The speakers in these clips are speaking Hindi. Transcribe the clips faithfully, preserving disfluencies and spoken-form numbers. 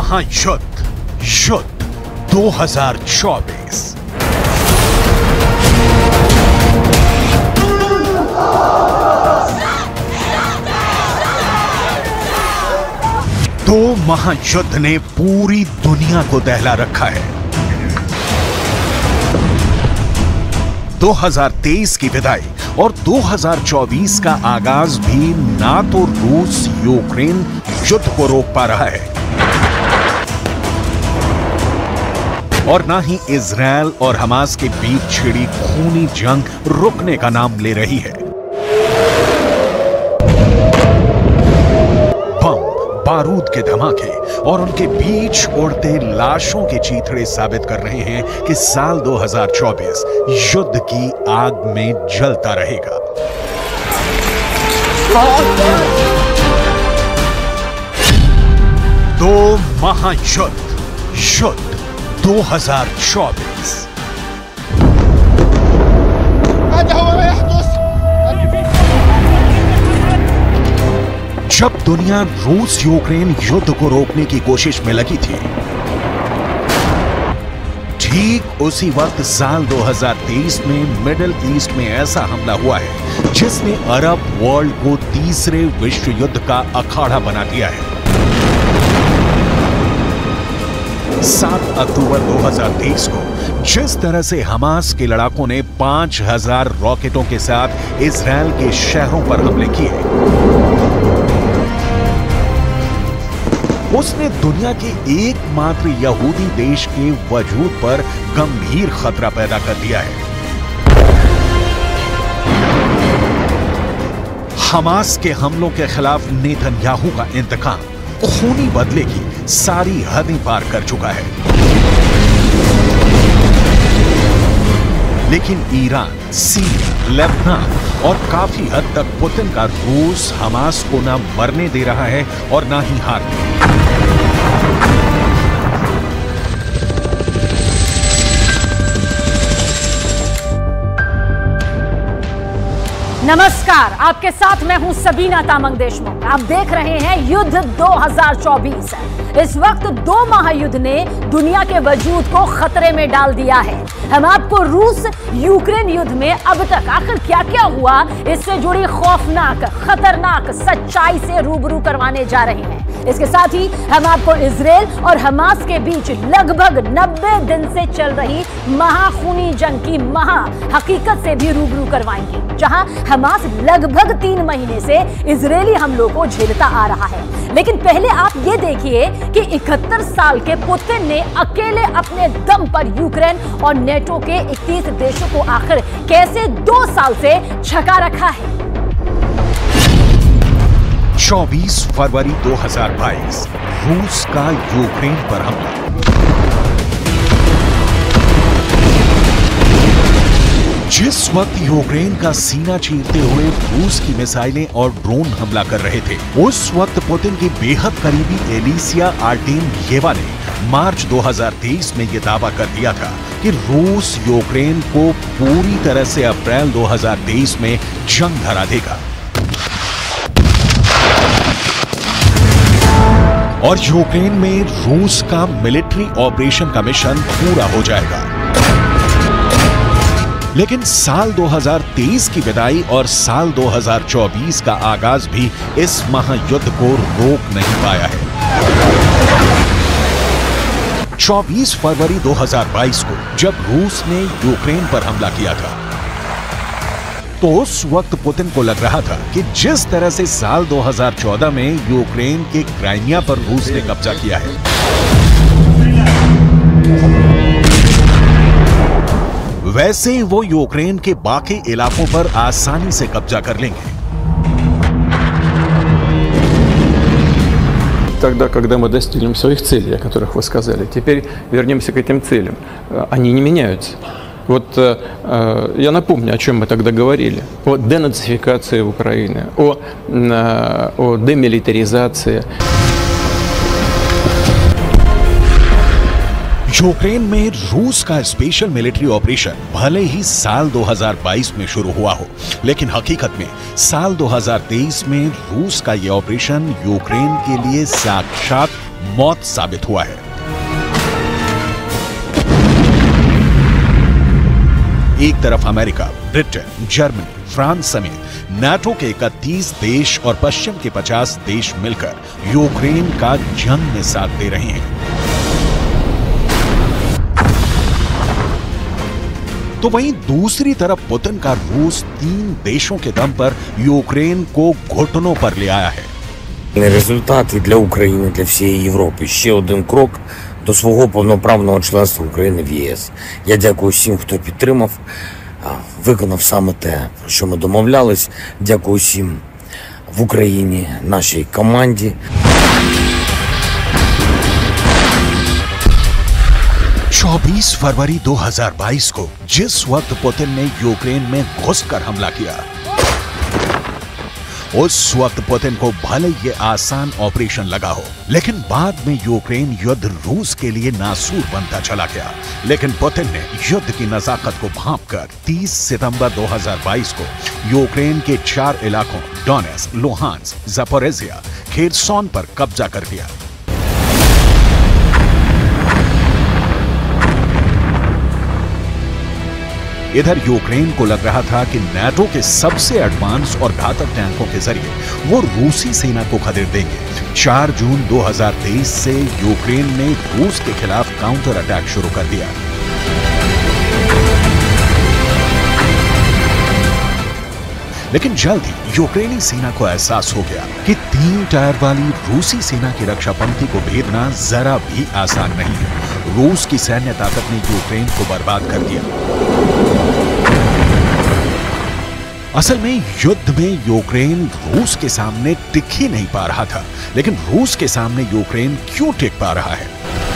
महायुद्ध युद्ध दो हज़ार चौबीस। दो महायुद्ध ने पूरी दुनिया को दहला रखा है। दो हज़ार तेईस की विदाई और दो हज़ार चौबीस का आगाज भी ना तो रूस यूक्रेन युद्ध को रोक पा रहा है और ना ही इजरायल और हमास के बीच छिड़ी खूनी जंग रुकने का नाम ले रही है। बम, बारूद के धमाके और उनके बीच उड़ते लाशों के चीथड़े साबित कर रहे हैं कि साल दो हज़ार चौबीस युद्ध की आग में जलता रहेगा। दो महायुद्ध युद्ध दो हज़ार चौबीस। जब दुनिया रूस यूक्रेन युद्ध को रोकने की कोशिश में लगी थी, ठीक उसी वक्त साल दो हज़ार तेईस में मिडिल ईस्ट में ऐसा हमला हुआ है जिसने अरब वर्ल्ड को तीसरे विश्व युद्ध का अखाड़ा बना दिया है। सात अक्टूबर दो हज़ार तेईस को जिस तरह से हमास के लड़ाकों ने पांच हज़ार रॉकेटों के साथ इजरायल के शहरों पर हमले किए, उसने दुनिया के एकमात्र यहूदी देश के वजूद पर गंभीर खतरा पैदा कर दिया है। हमास के हमलों के खिलाफ नेतन्याहू का इंतकाम खूनी बदले की सारी हदें पार कर चुका है। लेकिन ईरान, सीरिया, लेबनान और काफी हद तक पुतिन का रूस हमास को ना मरने दे रहा है और ना ही हारने। नमस्कार, आपके साथ मैं हूं सबीना तामंग देशमुख। आप देख रहे हैं युद्ध दो हज़ार चौबीस। इस वक्त दो महायुद्ध ने दुनिया के वजूद को खतरे में डाल दिया है। हम आपको रूस यूक्रेन युद्ध में अब तक आखिर क्या क्या हुआ इससे जुड़ी खौफनाक खतरनाक सच्चाई से रूबरू करवाने जा रहे हैं। इसके साथ ही हम आपको इजराइल और हमास के बीच लगभग नब्बे दिन से चल रही महाखूनी जंग की महा हकीकत से भी रूबरू करवाएंगे, जहां हमास लगभग तीन महीने से इजरायली हमलों को झेलता आ रहा है। लेकिन पहले आप ये देखिए कि इकहत्तर साल के पुतिन ने अकेले अपने दम पर यूक्रेन और नेटो के इक्कीस देशों को आखिर कैसे दो साल से छका रखा है। चौबीस फरवरी दो हज़ार बाईस, रूस का यूक्रेन पर हमला। जिस वक्त यूक्रेन का सीना चीरते हुए रूस की मिसाइलें और ड्रोन हमला कर रहे थे, उस वक्त पुतिन की बेहद करीबी एलिसिया आर्टेम्येवा ने मार्च दो हज़ार तेईस में यह दावा कर दिया था कि रूस यूक्रेन को पूरी तरह से अप्रैल दो हज़ार तेईस में जंग हरा देगा और यूक्रेन में रूस का मिलिट्री ऑपरेशन का मिशन पूरा हो जाएगा। लेकिन साल दो हज़ार तेईस की विदाई और साल दो हज़ार चौबीस का आगाज भी इस महायुद्ध को रोक नहीं पाया है। चौबीस फरवरी दो हज़ार बाईस को जब रूस ने यूक्रेन पर हमला किया था, तो उस वक्त पुतिन को लग रहा था कि जिस तरह से साल दो हज़ार चौदह में यूक्रेन के क्राइमिया पर रूस ने कब्जा किया है, वैसे ही वो यूक्रेन के बाकी इलाकों पर आसानी से कब्जा कर लेंगे। Тогда, когда мы достигнем своих целей, о которых вы сказали, теперь вернемся к этим целям. Они не меняются. Вот э, я напомню, о чем мы тогда говорили. О денацификации Украины, о, э, о демилитаризации. यूक्रेन में रूस का स्पेशल मिलिट्री ऑपरेशन भले ही साल दो हज़ार बाईस में शुरू हुआ हो, लेकिन हकीकत में साल दो हज़ार तेईस में रूस का यह ऑपरेशन यूक्रेन के लिए साक्षात मौत साबित हुआ है। एक तरफ अमेरिका, ब्रिटेन, जर्मनी, फ्रांस समेत नाटो के इकतीस देश और पश्चिम के पचास देश मिलकर यूक्रेन का जंग में साथ दे रहे हैं, तो वहीं दूसरी तरफ पुतिन का रूस तीन देशों के दम पर यूक्रेन को घुटनों पर ले आया है। Результат і для України, для всієї Європи ще один крок до свого повноправного членства України в ЄС. Я дякую всім, хто підтримав, виконав саме те, про що ми домовлялись. Дякую всім в Україні, нашій команді. चौबीस फरवरी दो हज़ार बाईस को जिस वक्त पुतिन ने यूक्रेन में घुसकर हमला किया, उस वक्त पुतिन को भले ये आसान ऑपरेशन लगा हो, लेकिन बाद में यूक्रेन युद्ध रूस के लिए नासूर बनता चला गया। लेकिन पुतिन ने युद्ध की नजाकत को भांपकर तीस सितंबर दो हज़ार बाईस को यूक्रेन के चार इलाकों डोनेट्स्क, लुहांस्क, ज़ापोरिज़िया, खेर्सोन पर कब्जा कर लिया। इधर यूक्रेन को लग रहा था कि नाटो के सबसे एडवांस और घातक टैंकों के जरिए वो रूसी सेना को खदेड़ देंगे। चार जून दो हज़ार तेईस से यूक्रेन ने रूस के खिलाफ काउंटर अटैक शुरू कर दिया। लेकिन जल्द ही यूक्रेनी सेना को एहसास हो गया कि तीन टायर वाली रूसी सेना की रक्षा पंक्ति को भेदना जरा भी आसान नहीं है। रूस की सैन्य ताकत ने यूक्रेन को बर्बाद कर दिया। असल में युद्ध में यूक्रेन रूस के सामने टिक ही नहीं पा रहा था, लेकिन रूस के सामने यूक्रेन क्यों टिक पा रहा है?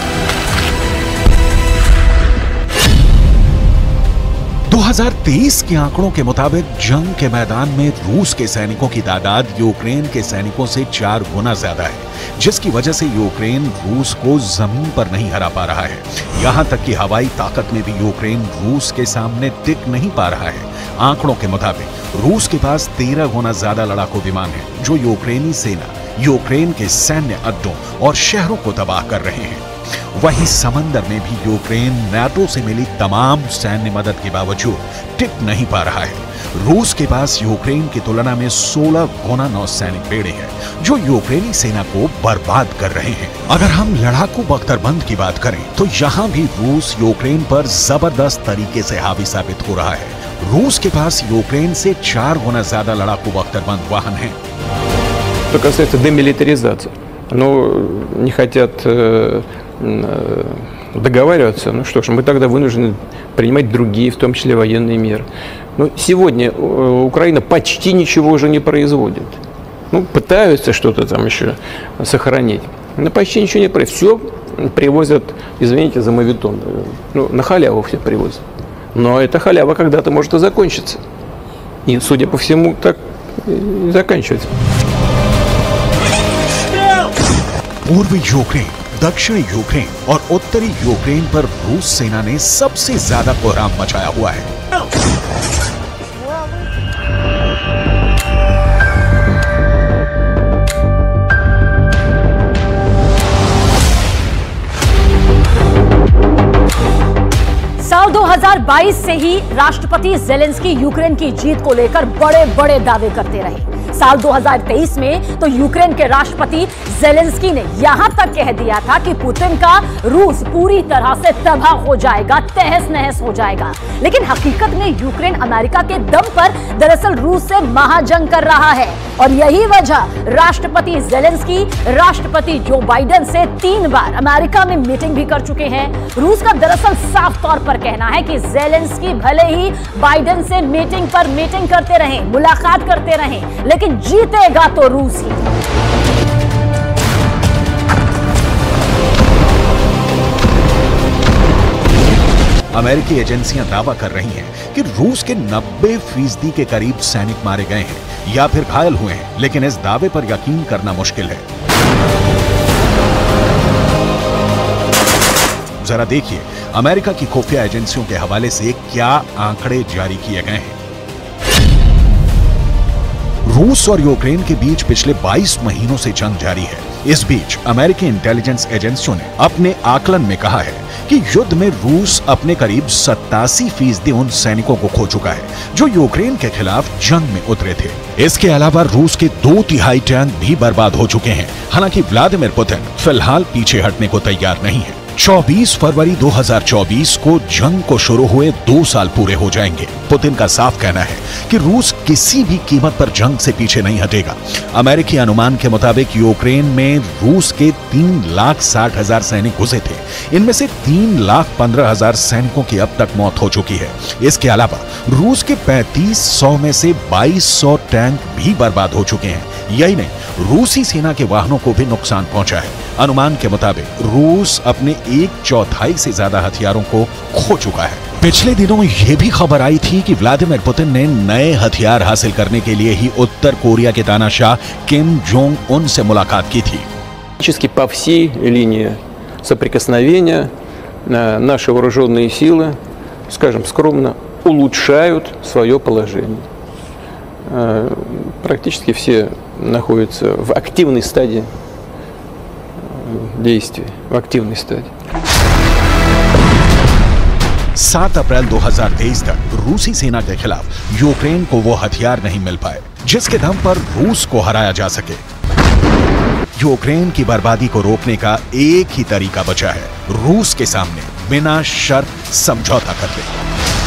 दो हज़ार तेईस के आंकड़ों के मुताबिक जंग के मैदान में रूस के सैनिकों की तादाद यूक्रेन के सैनिकों से चार गुना ज्यादा है, जिसकी वजह से यूक्रेन रूस को जमीन पर नहीं हरा पा रहा है। यहां तक कि हवाई ताकत में भी यूक्रेन रूस के सामने टिक नहीं पा रहा है। आंकड़ों के मुताबिक रूस के पास तेरह गुना ज्यादा लड़ाकू विमान है, जो यूक्रेनी सेना, यूक्रेन के सैन्य अड्डों और शहरों को तबाह कर रहे हैं। वहीं समंदर में भी यूक्रेन नाटो से मिली तमाम सैन्य मदद के बावजूद टिक नहीं पा रहा है। रूस के पास यूक्रेन की तुलना में सोलह गुना नौसैनिक बेड़े हैं, जो यूक्रेनी सेना को बर्बाद कर रहे हैं। अगर हम लड़ाकू बख्तरबंद की बात करें तो यहाँ भी रूस यूक्रेन पर जबरदस्त तरीके से हावी साबित हो रहा है। रूस के पास यूक्रेन से चार गुना ज्यादा लड़ाकू बख्तरबंद वाहन हैं। Что касается демилитаризации, ну, не хотят э, договариваться, ну что ж, мы тогда вынуждены принимать другие, в том числе военные меры. Но сегодня Украина почти ничего уже не производит. Ну, пытаются что-то там еще сохранить, но почти ничего не производят. Все привозят, извините за моветон, ну, на халяву все привозят. Но эта халява когда-то может и закончиться. И, судя по всему, так и заканчивается. पूर्वी यूक्रेन, दक्षिणी यूक्रेन और उत्तरी यूक्रेन पर रूस सेना ने सबसे ज्यादा कोहराम मचाया हुआ है। साल दो हज़ार बाईस से ही राष्ट्रपति ज़ेलेंस्की यूक्रेन की जीत को लेकर बड़े बड़े दावे करते रहे। साल दो हज़ार तेईस में तो यूक्रेन के राष्ट्रपति ज़ेलेंस्की ने यहां तक कह दिया था कि पुतिन का रूस पूरी तरह से तबाह हो जाएगा, तहस नहस हो जाएगा। लेकिन हकीकत में यूक्रेन अमेरिका के दम पर दरअसल रूस से महाजंग कर रहा है, और यही वजह राष्ट्रपति ज़ेलेंस्की राष्ट्रपति जो बाइडेन से तीन बार अमेरिका में मीटिंग भी कर चुके हैं। रूस का दरअसल साफ तौर पर कहना है कि ज़ेलेंस्की भले ही बाइडेन से मीटिंग पर मीटिंग करते रहें, मुलाकात करते रहें, लेकिन जीतेगा तो रूस ही। अमेरिकी एजेंसियां दावा कर रही हैं कि रूस के नब्बे फीसदी के करीब सैनिक मारे गए हैं या फिर घायल हुए हैं, लेकिन इस दावे पर यकीन करना मुश्किल है। जरा देखिए अमेरिका की खुफिया एजेंसियों के हवाले से क्या आंकड़े जारी किए गए हैं। रूस और यूक्रेन के बीच पिछले बाईस महीनों से जंग जारी है। इस बीच अमेरिकी इंटेलिजेंस एजेंसियों ने अपने आकलन में कहा है कि युद्ध में रूस अपने करीब सत्तासी फीसदी उन सैनिकों को खो चुका है जो यूक्रेन के खिलाफ जंग में उतरे थे। इसके अलावा रूस के दो तिहाई टैंक भी बर्बाद हो चुके हैं। हालांकि व्लादिमीर पुतिन फिलहाल पीछे हटने को तैयार नहीं है। चौबीस फरवरी दो हज़ार चौबीस को जंग को शुरू हुए दो साल पूरे हो जाएंगे। पुतिन का साफ कहना है कि रूस किसी भी कीमत पर जंग से पीछे नहीं हटेगा। अमेरिकी अनुमान के मुताबिक यूक्रेन में रूस के तीन लाख साठ हजार सैनिक घुसे थे। इनमें से तीन लाख पंद्रह हजार सैनिकों की अब तक मौत हो चुकी है। इसके अलावा रूस के पैंतीस सौ में से बाईस सौ टैंक भी बर्बाद हो चुके हैं। यही नहीं, रूसी सेना के वाहनों को भी नुकसान पहुंचा है। अनुमान के मुताबिक रूस अपने एक चौथाई से ज्यादा हथियारों को खो चुका है। पिछले दिनों यह भी खबर आई थी कि व्लादिमीर पुतिन ने नए हथियार हासिल करने के लिए ही उत्तर कोरिया के तानाशाह किम जोंग उन से मुलाकात की थी। По всей линии соприкосновения наши вооруженные силы, скажем скромно, улучшают свое положение. Практически все находятся в активной стадии действий, в активной стадии. सात अप्रैल दो हज़ार तेईस तक रूसी सेना के खिलाफ यूक्रेन को वो हथियार नहीं मिल पाए जिसके दम पर रूस को हराया जा सके। यूक्रेन की बर्बादी को रोकने का एक ही तरीका बचा है, रूस के सामने बिना शर्त समझौता कर ले।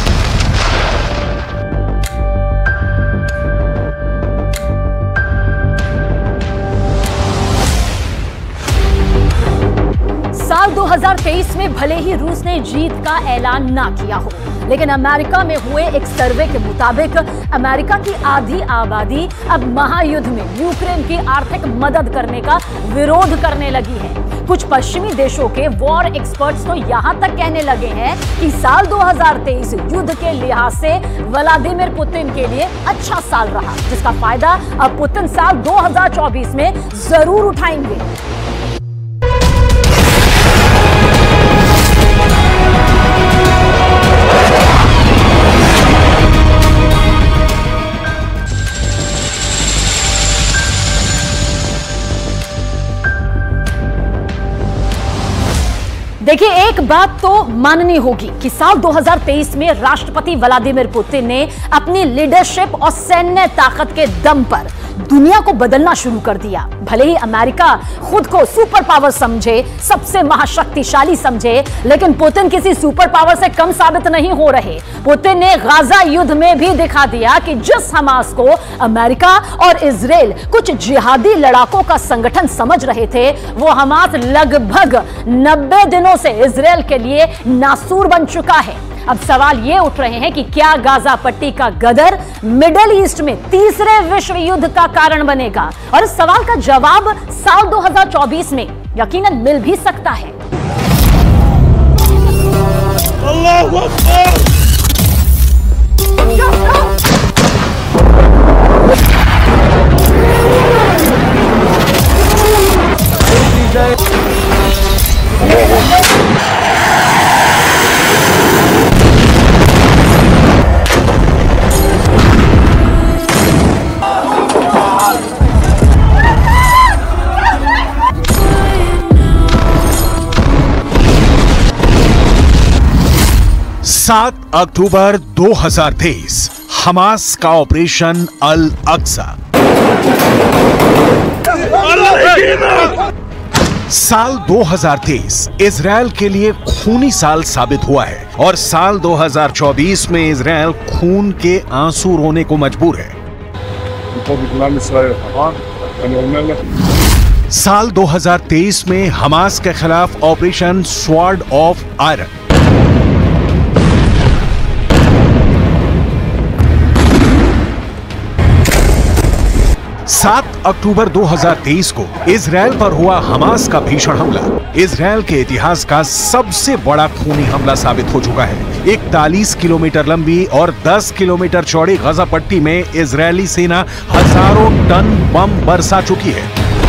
साल दो हज़ार तेईस में भले ही रूस ने जीत का ऐलान ना किया हो, लेकिन अमेरिका में हुए एक सर्वे के मुताबिक अमेरिका की आधी आबादी अब महायुद्ध में यूक्रेन की आर्थिक मदद करने का विरोध करने लगी है। कुछ पश्चिमी देशों के वॉर एक्सपर्ट्स तो यहां तक कहने लगे हैं कि साल दो हज़ार तेईस युद्ध के लिहाज से व्लादिमीर पुतिन के लिए अच्छा साल रहा, जिसका फायदा अब पुतिन साल दो हज़ार चौबीस में जरूर उठाएंगे। देखिए, एक बात तो माननी होगी कि साल दो हज़ार तेईस में राष्ट्रपति व्लादिमीर पुतिन ने अपनी लीडरशिप और सैन्य ताकत के दम पर दुनिया को बदलना शुरू कर दिया। भले ही अमेरिका खुद को सुपर पावर समझे, सबसे महाशक्तिशाली समझे, लेकिन पुतिन किसी सुपर पावर से कम साबित नहीं हो रहे। पुतिन ने गाजा युद्ध में भी दिखा दिया कि जिस हमास को अमेरिका और इजराइल कुछ जिहादी लड़ाकों का संगठन समझ रहे थे, वो हमास लगभग नब्बे दिनों से इजराइल के लिए नासूर बन चुका है। अब सवाल ये उठ रहे हैं कि क्या गाजा पट्टी का गदर मिडिल ईस्ट में तीसरे विश्व युद्ध का कारण बनेगा? और इस सवाल का जवाब साल दो हज़ार चौबीस में यकीनन मिल भी सकता है। अल्लाहू अकबर! सात अक्टूबर दो हज़ार तेईस, हमास का ऑपरेशन अल अक्सा। साल दो हज़ार तेईस इजराइल के लिए खूनी साल साबित हुआ है और साल दो हज़ार चौबीस में इजराइल खून के आंसू रोने को मजबूर है। साल दो हज़ार तेईस में हमास के खिलाफ ऑपरेशन स्वॉर्ड ऑफ आयरन। सात अक्टूबर दो हज़ार तेईस को इजराइल पर हुआ हमास का भीषण हमला इजराइल के इतिहास का सबसे बड़ा खूनी हमला साबित हो चुका है। इकतालीस किलोमीटर लंबी और दस किलोमीटर चौड़ी गजा पट्टी में इजरायली सेना हजारों टन बम बरसा चुकी है,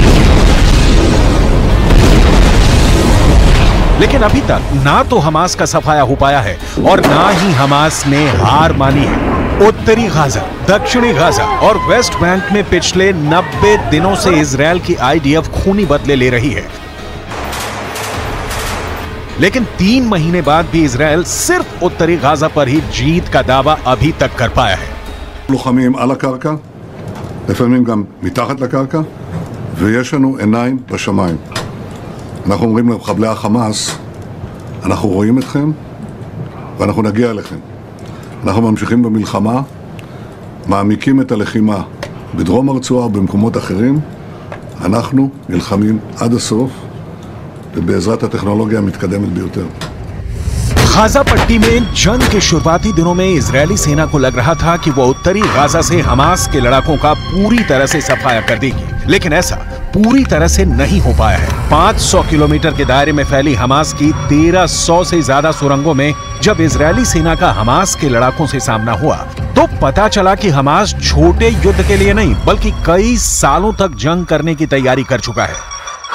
लेकिन अभी तक ना तो हमास का सफाया हो पाया है और ना ही हमास ने हार मानी है। उत्तरी गाजा, दक्षिणी गाजा और वेस्ट बैंक में पिछले नब्बे दिनों से इजरायल की आईडीएफ खूनी बदले ले रही है, लेकिन तीन महीने बाद भी इजरायल सिर्फ उत्तरी गाजा पर ही जीत का दावा अभी तक कर पाया है। לוחמים על הקרקע, לפעמים גם מתחת לקרקע, ויש לנו עיניים בשמיים. אנחנו אומרים למחבלי החמאס, אנחנו רואים אתכם ואנחנו נגיע אליכם. אנחנו ממשיכים במלחמה, מעמיקים את הלחימה בדרום הרצועה ובמקומות אחרים. אנחנו נלחמים עד הסוף, ובעזרת הטכנולוגיה המתקדמת ביותר. गाजा पट्टी में जंग के शुरुआती दिनों में इजरायली सेना को लग रहा था कि वो उत्तरी गाजा से हमास के लड़ाकों का पूरी तरह से सफाया कर देगी, लेकिन ऐसा पूरी तरह से नहीं हो पाया है। पाँच सौ किलोमीटर के दायरे में फैली हमास की तेरह सौ से ज्यादा सुरंगों में जब इजरायली सेना का हमास के लड़ाकों से सामना हुआ तो पता चला कि हमास छोटे युद्ध के लिए नहीं बल्कि कई सालों तक जंग करने की तैयारी कर चुका है।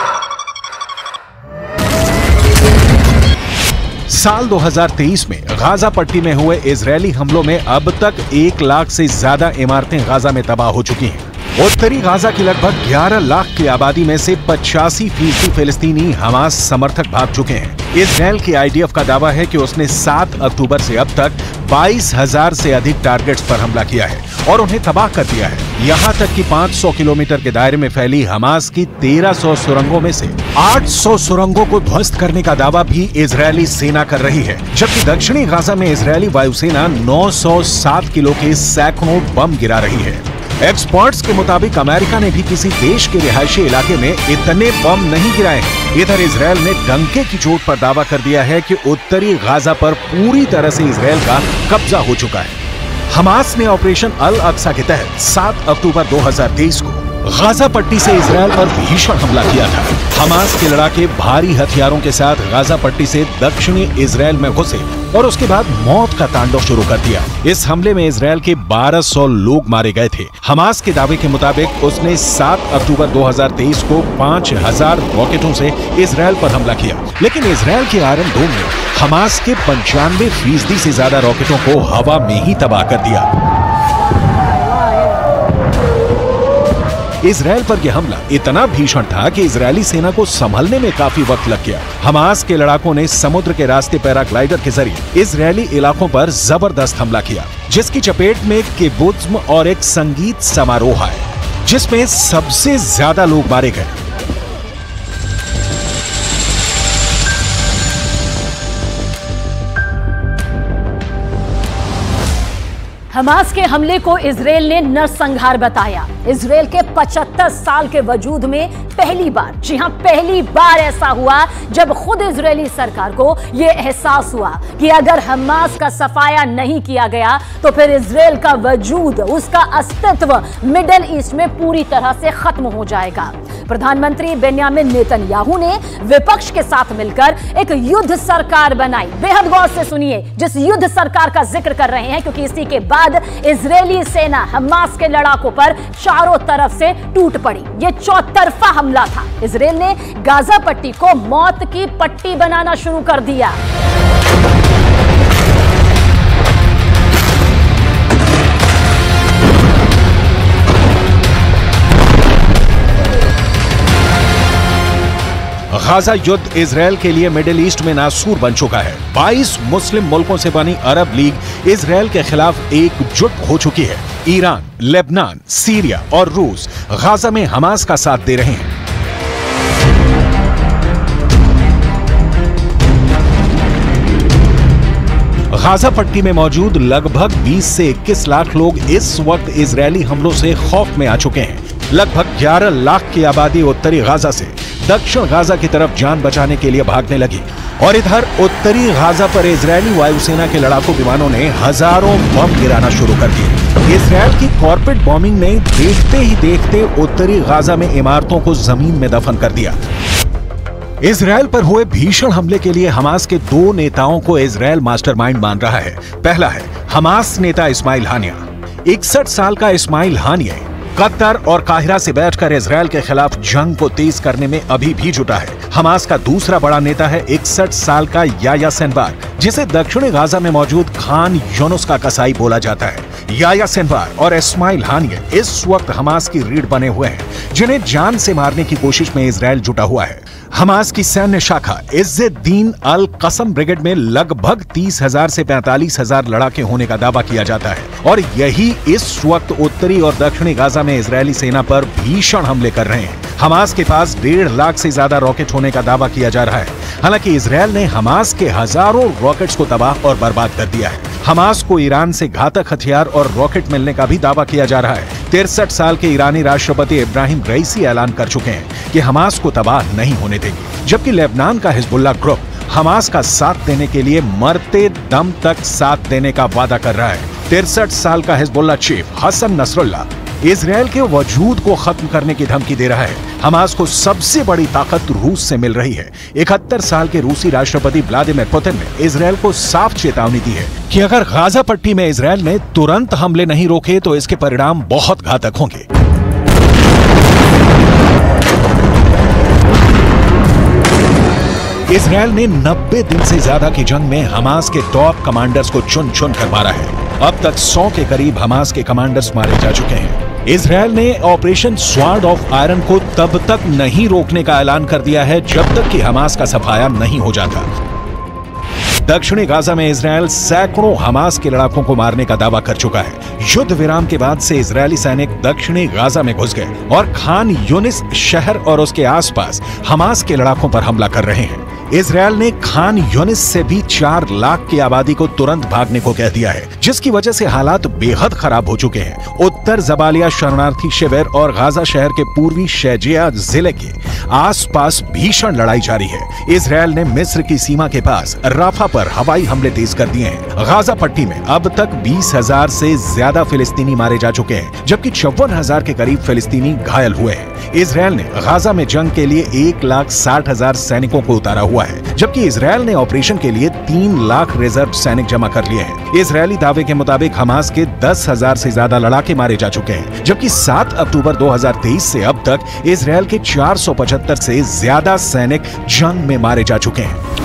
साल दो हज़ार तेईस में गाजा पट्टी में हुए इजरायली हमलों में अब तक एक लाख से ज्यादा इमारतें गाजा में तबाह हो चुकी हैं। उत्तरी गाजा की लगभग ग्यारह लाख की आबादी में से पचासी फीसदी फिलिस्तीनी हमास समर्थक भाग चुके हैं। इजरायल की आईडीएफ का दावा है कि उसने सात अक्टूबर से अब तक बाईस हजार से अधिक टारगेट्स पर हमला किया है और उन्हें तबाह कर दिया है। यहाँ तक कि पाँच सौ किलोमीटर के दायरे में फैली हमास की तेरह सौ सुरंगों में से आठ सौ सुरंगों को ध्वस्त करने का दावा भी इजरायली सेना कर रही है, जबकि दक्षिणी गाजा में इजरायली वायुसेना नौ सौ सात किलो के सैकड़ों बम गिरा रही है। एक्सपर्ट्स के मुताबिक अमेरिका ने भी किसी देश के रिहायशी इलाके में इतने बम नहीं गिराए हैं। इधर इजरायल ने डंके की चोट पर दावा कर दिया है कि उत्तरी गाजा पर पूरी तरह से इजरायल का कब्जा हो चुका है। हमास ने ऑपरेशन अल अक्सा के तहत सात अक्टूबर दो हज़ार तेईस को गाजा पट्टी से इजरायल पर भीषण हमला किया था। हमास के लड़ाके भारी हथियारों के साथ गाजा पट्टी से दक्षिणी इजरायल में घुसे और उसके बाद मौत का तांडव शुरू कर दिया। इस हमले में इजरायल के बारह सौ लोग मारे गए थे। हमास के दावे के मुताबिक उसने सात अक्टूबर दो हज़ार तेईस को पाँच हज़ार रॉकेटों से इजरायल पर हमला किया, लेकिन इजरायल के आयरन डोम ने हमास के पंचानवे फीसदी से ज्यादा रॉकेटों को हवा में ही तबाह कर दिया। इजरायल पर यह हमला इतना भीषण था कि इजरायली सेना को संभलने में काफी वक्त लग गया। हमास के लड़ाकों ने समुद्र के रास्ते पैराग्लाइडर के जरिए इजरायली इलाकों पर जबरदस्त हमला किया, जिसकी चपेट में किबुत्ज और एक संगीत समारोह आया, जिसमें सबसे ज्यादा लोग मारे गए। हमास के हमले को इजरायल ने नरसंहार बताया। इजरायल के पचहत्तर साल के वजूद में पहली बार, जी हां पहली बार ऐसा हुआ जब खुद इजरायली सरकार को यह एहसास हुआ कि अगर हमास का सफाया नहीं किया गया तो फिर इजरायल का वजूद, उसका अस्तित्व मिडिल ईस्ट में पूरी तरह से खत्म हो जाएगा। प्रधानमंत्री बेन्यामिन नेतन्याहू ने विपक्ष के साथ मिलकर एक युद्ध सरकार बनाई। बेहद गौर से सुनिए जिस युद्ध सरकार का जिक्र कर रहे हैं, क्योंकि इसी के बाद इजरायली सेना हमास के लड़ाकों पर चारों तरफ से टूट पड़ी। यह चौतरफा हमला था। इजरायल ने गाजा पट्टी को मौत की पट्टी बनाना शुरू कर दिया। गाजा युद्ध इजरायल के लिए मिडिल ईस्ट में नासूर बन चुका है। बाईस मुस्लिम मुल्कों से बनी अरब लीग इजरायल के खिलाफ एकजुट हो चुकी है। ईरान, लेबनान, सीरिया और रूस गाजा में हमास का साथ दे रहे हैं। गाजा पट्टी में मौजूद लगभग बीस से इक्कीस लाख लोग इस वक्त इजरायली हमलों से खौफ में आ चुके हैं। लगभग ग्यारह लाख की आबादी उत्तरी गाजा से दक्षिण गाजा की तरफ जान बचाने के लिए भागने लगी और इधर उत्तरी गाजा पर इजरायली वायुसेना के लड़ाकू विमानों ने हजारों बम गिराना शुरू कर दिए। इजरायल की कॉर्पोरेट बॉम्बिंग ने देखते ही देखते उत्तरी गाजा में इमारतों को जमीन में दफन कर दिया। इजरायल पर हुए भीषण हमले के लिए हमास के दो नेताओं को इजरायल मास्टरमाइंड मान रहा है। पहला है हमास नेता इस्माइल हानिया। इकसठ साल का इस्माइल हानिया कतर और काहिरा से बैठकर इजरायल के खिलाफ जंग को तेज करने में अभी भी जुटा है। हमास का दूसरा बड़ा नेता है इकसठ साल का याया सिनवार, जिसे दक्षिणी गाजा में मौजूद खान यूनुस का कसाई बोला जाता है। याया सिनवार और इस्माइल हानिये इस वक्त हमास की रीढ़ बने हुए हैं, जिन्हें जान से मारने की कोशिश में इजराइल जुटा हुआ है। हमास की सैन्य शाखा इज्जुद्दीन अल कसम ब्रिगेड में लगभग तीस हजार से पैंतालीस हजार लड़ाके होने का दावा किया जाता है और यही इस वक्त उत्तरी और दक्षिणी गाजा में इजरायली सेना पर भीषण हमले कर रहे हैं। हमास के पास डेढ़ लाख से ज्यादा रॉकेट होने का दावा किया जा रहा है। हालांकि इजरायल ने हमास के हजारों रॉकेट्स को तबाह और बर्बाद कर दिया है। हमास को ईरान से घातक हथियार और रॉकेट मिलने का भी दावा किया जा रहा है। तिरसठ साल के ईरानी राष्ट्रपति इब्राहिम रईसी ऐलान कर चुके हैं कि हमास को तबाह नहीं होने देंगे, जबकि लेबनान का हिजबुल्लाह ग्रुप हमास का साथ देने के लिए मरते दम तक साथ देने का वादा कर रहा है। तिरसठ साल का Hezbollah chief Hassan Nasrallah Israel के वजूद को खत्म करने की धमकी दे रहा है। हमास को सबसे बड़ी ताकत रूस से मिल रही है। इकहत्तर साल के रूसी राष्ट्रपति व्लादिमीर पुतिन ने इजरायल को साफ चेतावनी दी है कि अगर गाजा पट्टी में इजरायल ने तुरंत हमले नहीं रोके तो इसके परिणाम बहुत घातक होंगे। इजरायल ने नब्बे दिन से ज्यादा की जंग में हमास के टॉप कमांडर्स को चुन चुन कर मारा है। अब तक सौ के करीब हमास के कमांडर्स मारे जा चुके हैं। इजरायल ने ऑपरेशन स्वॉर्ड ऑफ आयरन को तब तक नहीं रोकने का ऐलान कर दिया है जब तक कि हमास का सफाया नहीं हो जाता। दक्षिणी गाजा में इजरायल सैकड़ों हमास के लड़ाकों को मारने का दावा कर चुका है। युद्ध विराम के बाद से इजरायली सैनिक दक्षिणी गाजा में घुस गए और खान यूनिस शहर और उसके आसपास हमास के लड़ाकों पर हमला कर रहे हैं। इजरायल ने खान यूनिस से भी चार लाख की आबादी को तुरंत भागने को कह दिया है, जिसकी वजह से हालात बेहद खराब हो चुके हैं। उत्तर जबालिया शरणार्थी शिविर और गाजा शहर के पूर्वी शैजिया जिले के आसपास भीषण लड़ाई जारी है। इजरायल ने मिस्र की सीमा के पास राफा पर हवाई हमले तेज कर दिए हैं। गाजा पट्टी में अब तक बीस हजार से ज्यादा फिलिस्तीनी मारे जा चुके हैं, जबकि चौवन हजार के करीब फिलिस्तीनी घायल हुए हैं। इजरायल ने गाजा में जंग के लिए एक लाख साठ हजार सैनिकों को उतारा हुआ है, जबकि इजरायल ने ऑपरेशन के लिए तीन लाख रिजर्व सैनिक जमा कर लिए हैं। इजरायली दावे के मुताबिक हमास के दस हजार से ज्यादा लड़ाके मारे जा चुके हैं, जबकि सात अक्टूबर दो हजार तेईस से अब तक इजरायल के चार सौ पचहत्तर से ज्यादा सैनिक जंग में मारे जा चुके हैं।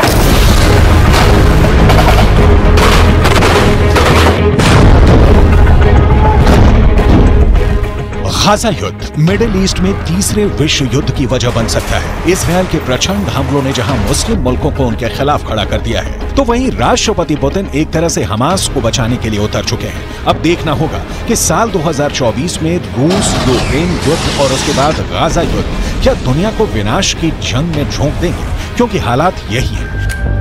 गाजा युद्ध मिडिल ईस्ट में तीसरे विश्व युद्ध की वजह बन सकता है। इजरायल के प्रचंड हमलों ने जहां मुस्लिम मुल्कों को उनके खिलाफ खड़ा कर दिया है, तो वहीं राष्ट्रपति पुतिन एक तरह से हमास को बचाने के लिए उतर चुके हैं। अब देखना होगा कि साल दो हजार चौबीस में रूस यूक्रेन युद्ध और उसके बाद गाजा युद्ध क्या दुनिया को विनाश की जंग में झोंक देंगे, क्योंकि हालात यही है।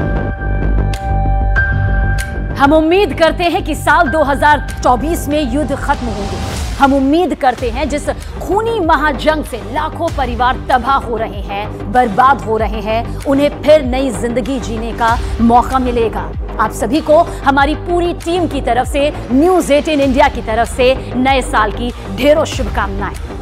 हम उम्मीद करते हैं कि साल दो हजार चौबीस में युद्ध खत्म होंगे। हम उम्मीद करते हैं जिस खूनी महाजंग से लाखों परिवार तबाह हो रहे हैं, बर्बाद हो रहे हैं, उन्हें फिर नई जिंदगी जीने का मौका मिलेगा। आप सभी को हमारी पूरी टीम की तरफ से, न्यूज़ अठारह इंडिया की तरफ से नए साल की ढेरों शुभकामनाएं।